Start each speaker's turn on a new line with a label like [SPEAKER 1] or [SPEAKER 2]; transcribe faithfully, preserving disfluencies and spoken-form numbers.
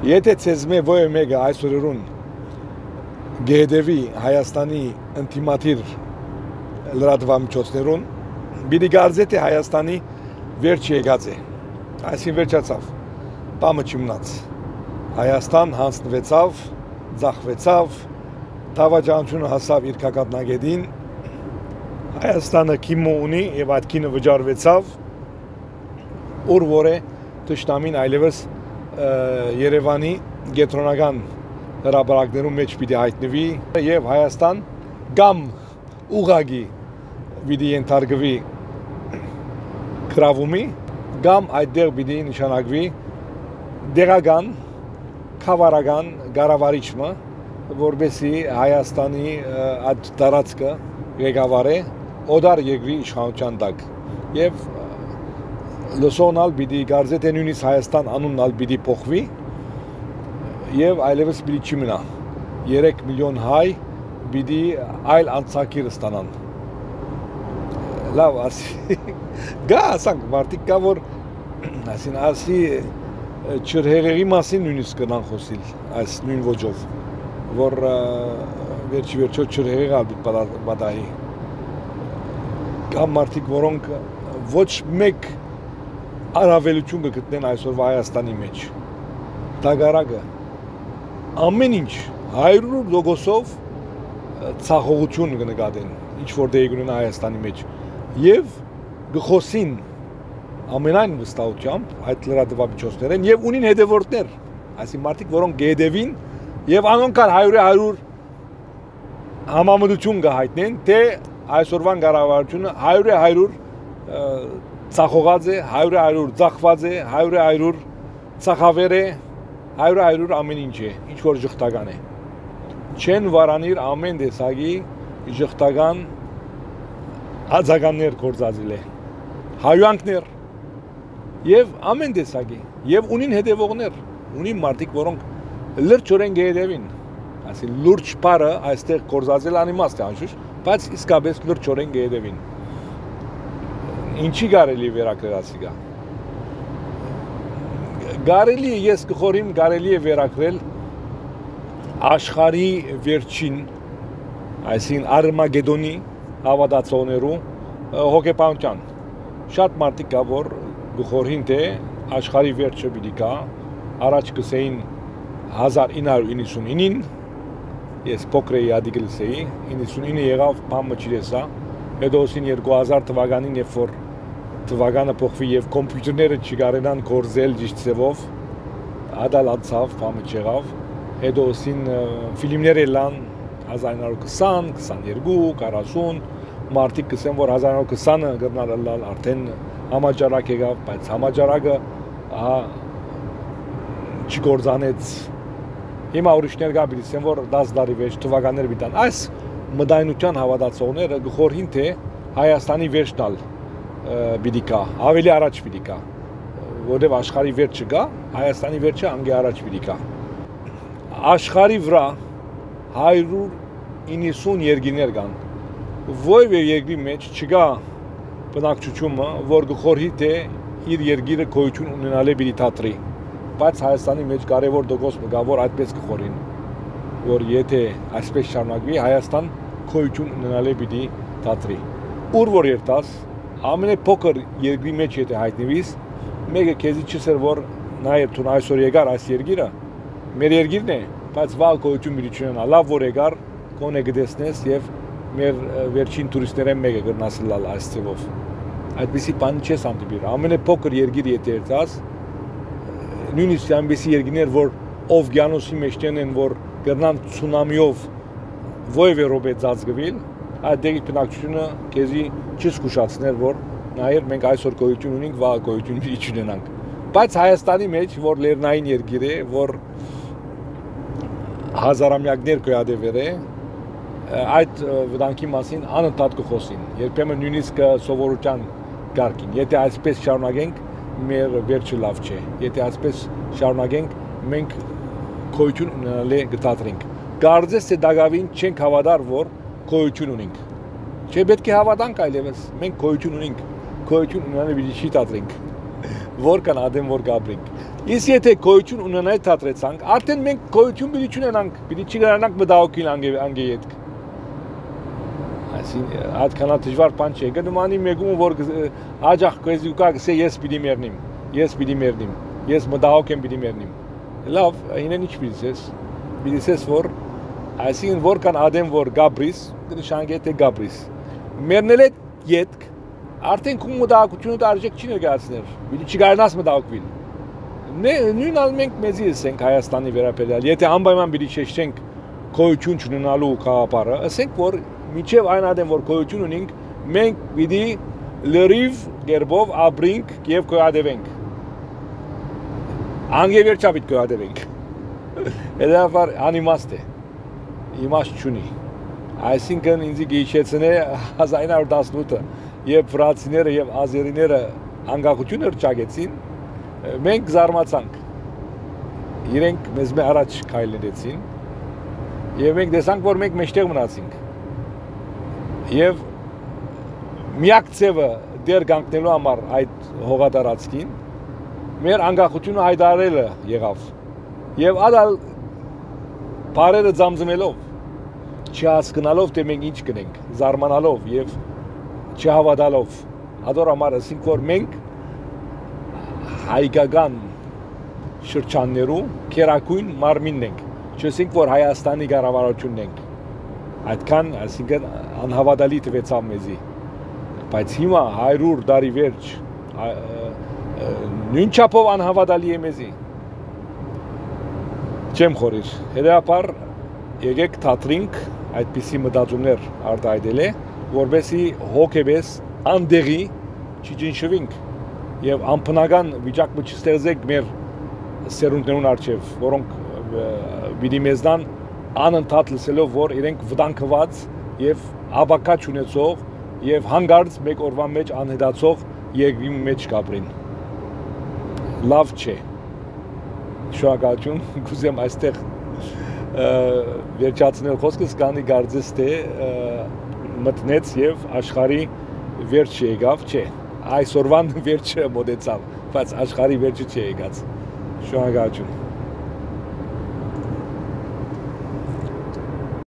[SPEAKER 1] Եթե ցեզմե ոյ մեկը այսօրերուն գեհդեվի Հայաստանի ինտիմատիր լրատվամիջոցներուն բիդի գարձե թե Հայաստանի վերջ եկած է այսին վերջացավ բամը չմնաց Հայաստան հանձնվեցավ ձախվեցավ դավաճանությունը հասավ իր կակատնագետին Հայաստանը քիմո ունի եւ այդ քինը վճարվեցավ ուր որ է թշնամին այլևս Երևանի գետրոնական հրապարակներում մեջ պիտի հայտնվի եւ Հայաստան կամ ուղագի պիտի ենթարկվի գրավումի կամ այդտեղ պիտի նշանակվի դեղական խավարական գարավարիչը որբեսի Հայաստանի այդ տարածքը ղեկավարե օդար երկրի իշխանության տակ եւ լսոնալ պիտի գարձե թե նույնիսկ Հայաստան անունն ալ պիտի փոխվի եւ այլևս պիտի չմնա երեք միլիոն հայ պիտի այլ անցակիր ստանան լավ ասի գա ասանք մարդիկ կա որ ասին ասի չրհեղեղի մասին նույնիսկ կնան խոսիլ այս նույն ոճով որ վերջի վերջո չրհեղեղը պիտի պատահի կա մարդիկ որոնք ոչ մեկ առավելություն կգտնեն այսօրվա Հայաստանի մեջ դագարակը ամեն ինչ հարյուր տոկոսով ցախողություն կնկատեն ինչ որ դե գունենա Հայաստանի մեջ եւ գխոսին ամենայն վստահությամբ այդ լրատվամիջոցներն եւ ունին հետևորդներ այսի մարդիկ որոնք գեդևին եւ անոնք հարյուր հարյուր համամտություն կհայտնեն թե այսօրվան կառավարությունը հարյուր հարյուր ցախողած է հարյուր հարյուր ցախված է հարյուր հարյուր ցախավեր է հարյուր հարյուր ամեն ինչ է ինչ որ ժխտական է չեն վարանիր ամեն տեսակի ժխտական ածականներ կործածել է հայանքներ եւ ամեն տեսակի եւ ունին հետևողներ ունին մարդիկ որոնք լրջորեն գեհդևին ասի լուրջ բարը այստեղ կործածել անիմաստ է անշուշտ բայց իսկապես լրջորեն գեհդևին ինչի կարելի վերակրել գա կարելի է ես կխորիմ կարելի է վերակրել աշխարհի վերջին այսին Արմագեդոնի հավատացողներու հոգեբանության շատ մարդիկ կա որ գխորին թե աշխարհի վերջը պիտի գա առաջ կսեին հազար ինը հարյուր իննսունինին ես փոքր էի ադիգ լսեի իննսունինը եղավ բամը չիրեսա հետո осին երկու հազար թվականին երբ որ թվականը փոխվի եւ կոմպյուտերները չկարենան կորզել ճիշտ ձևով ադալ անցավ բամը չեղավ հետո осին ֆիլմներ ելան հազար ինը հարյուր քսան, քսաներկու, քառասուն մարդիկ կսեն որ հազար ինը հարյուր քսանը գրնալ արդեն համաճարակ եղավ բայց համաճարակը ահա չկործանեց հիմա ուրիշներ կա բիլիսեն որ դաս տարի վերջ թվականներ բիտան այս մտայնության հավատացողները գխորին թե Հայաստանի վերջնալ բիդիկա ավելի առաջ բիդիկա որտեվ աշխարհի վերջը գա Հայաստանի վերջը անգե առաջ բիդիկա աշխարհի վրա հարյուր իննսուն երկիներ կան ովև երկրի մեջ չկա բնակչությունը որ գխորի թե իր երկիրը գոյություն ունենալ է բիդի թատրի բայց Հայաստանի մեջ կարևոր դոկոս մգա որ այդպես կխորին որ եթե այսպես շարունակվի Հայաստան գոյություն ունենալ է պիտի թատրի ուր որ երտաս ամենափոքր երկրի մեջ եթե հայտնվիս մեկը քեզի չսեր որ նայր թուն այսօր եկար այս երկիրը մեր երկիրն է բայց վաղ գոյություն պիտի չունենա լավ որ եկար կոնե գտեսնես եւ մեր վերջին տուրիստներեն մեկը գրնասլալ այս ծևով այդպեսի բան չես հանդիպիր ամենափոքր երկիր եթե երտաս նույնիսկ այնպիսի երկիներ որ օվկիանոսի մեջտեն են որ գրնան ցունամիով ոյվե ռոբե ծածկվել այդ դեպի բնակչությունը քեզի չզգուշացներ որ նայեր մենք այսօր գոյություն ունենք վաղ գոյություն չունենանք բայց Հայաստանի մեջ որ լեռնային երկիր է որ հազարամյակներ կոյադևեր է այդ վտանգի մասին անընդհատ կխոսին երբեմն նույնիսկ սովորության կարգին եթե այսպես շարունակենք մեր վերջը լավ չէ եթե այսպես շարունակենք մենք գոյություն ունենալու գտածենք կարծես թե դակավին չենք հավատար որ գոյություն ունենք չէ պետք է հավատանք այլևս մենք գոյություն ունենք գոյություն ունենալու պիտի չի տածենք որ կան ադեմ որ գաբրենք Իսկ եթե գոյություն ունենայի թատրեցանք, արդեն մենք գոյություն պիտի չունենանք, պիտի չգրանանք մտահոգին անգե յետք։ Այսին այդքան դժվար բան չէ։ Գնումանի մեկում որ աջախ կեզուկա գսե ես պիտի մեռնիմ, ես պիտի մեռնիմ, ես մտահոգ եմ պիտի մեռնիմ։ Լավ, ինեն ինչ պիտի ես։ Պիտի ես որ այսին որքան ադեմ որ Գաբրիս, դնշանգե թե Գաբրիս։ Մեռնել է յետք, արդեն քու մտահոգությունը արժեք չի ներկայացներ։ Պիտի չգարնաս մտահոգվիլ։ Նույն ալ մենք մեզի ասենք Հայաստանի վերաբերյալ, եթե անպայման պիտի շեշտենք գոյություն չունենալու գաղափարը, ասենք որ միջև այն ադեմ որ գոյություն ունենք, մենք պիտի լրիվ գերբով ապրենք եւ գոյատևենք։ Անգևերջապիտ գոյատևենք։ Դա անիմաստ է։ Իմաստ չունի։ Այսինքն ինձ գիչեցնե հազար ինը հարյուր տասնութը եւ ֆրանսիները եւ ազերիները անկախություն հրճագեցին, մենք զարմացանք։ Իրենք մեզ մե առաջ քայլեցին եւ մենք տեսանք որ մենք մեջտեղ մնացինք։ Եվ միակ ձևը դեր կանգնելու համար այդ հողատարածքին մեր անկախությունը հայտարարելը եղավ։ Եվ ադալ բարերը ձամձմելով, չհասկանալով թե մենք ինչ կնենք, զարմանալով եւ չհավատալով, ադոր համար ասինք որ մենք հայկական շրջաններում քերակույն մարմինն ենք, չասենք որ Հայաստանի կառավարությունն ենք։ Այդքան, այսինքն անհավատալի տվեցավ մեզի։ Բայց հիմա հարյուր տարի վերջ նույն չափով անհավատալի է մեզի։ Չեմ խորիր։ Հետևաբար եկեք թատրինք այդպիսի մտածումներ արտահայտել է, որովհետեւ հոգեբես անդեղի չջնշվենք եւ անփնական վիճակ չստեղծենք մեր սերունդներուն արչեւ, որոնք պիտի մեզդան անընդհատ լսելով որ իրենք վտանգված եւ աբակա չունեցող եւ հանգարց մեկ օրվա մեջ անհետացող երկրի մեջ կապրին։ Լավ չէ։ Շնորհակալություն, կուզեմ այստեղ վերջացնել խոսքս, քանի կարծես թե մտնեց եւ աշխարհի վերջը եկավ, չէ։ Այսօրվան վերջը մոտեցավ, բայց աշխարհի վերջը չի եկած։ Շնորհակալություն։